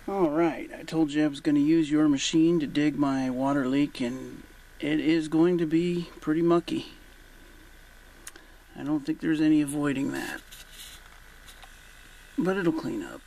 Alright, I told you I was going to use your machine to dig my water leak, and it is going to be pretty mucky. I don't think there's any avoiding that. But it'll clean up.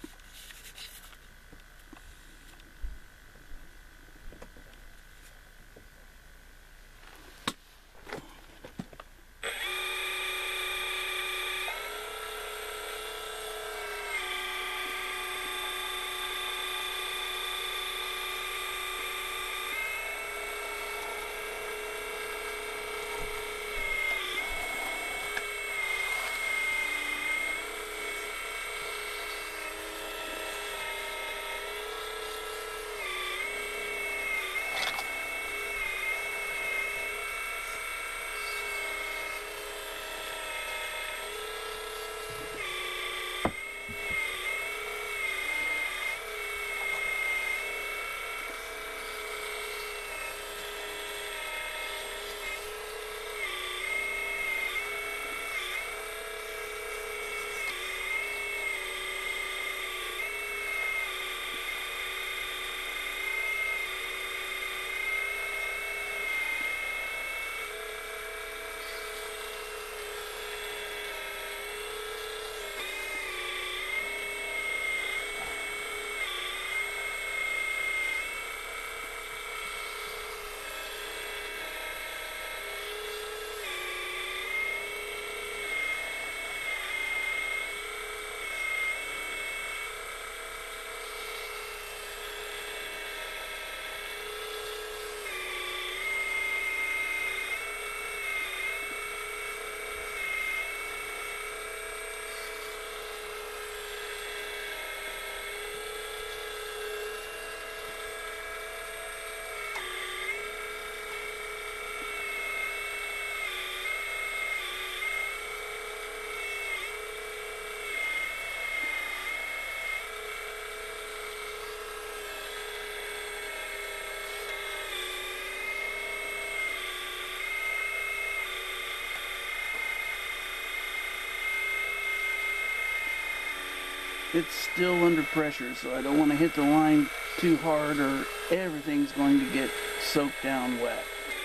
It's still under pressure, so I don't want to hit the line too hard or everything's going to get soaked down wet.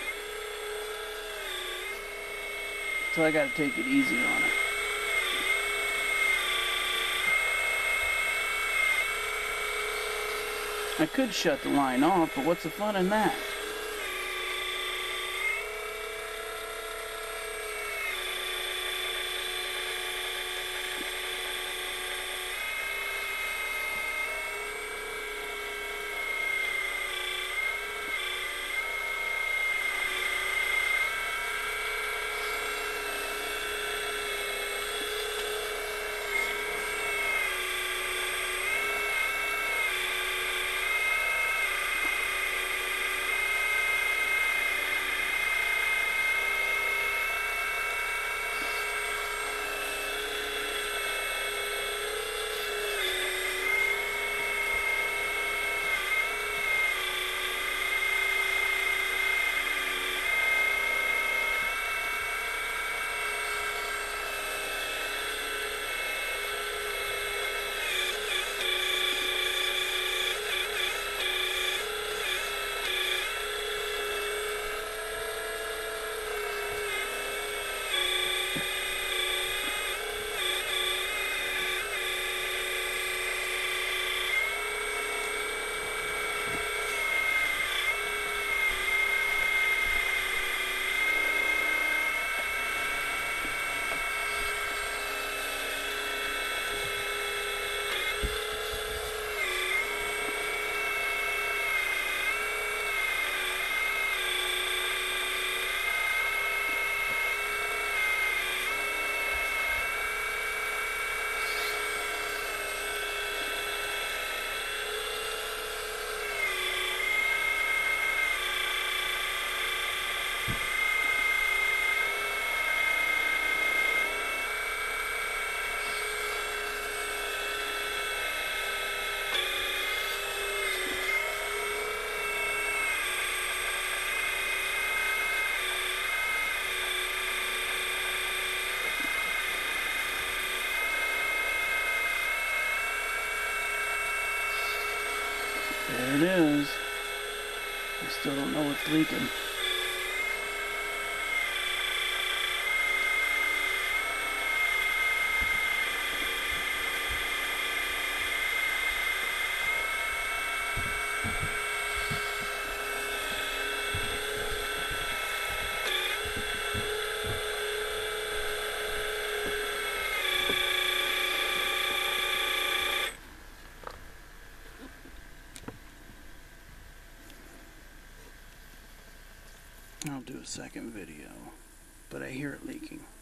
So I got to take it easy on it. I could shut the line off, but what's the fun in that? There it is. I still don't know what's leaking. I'll do a second video, but I hear it leaking.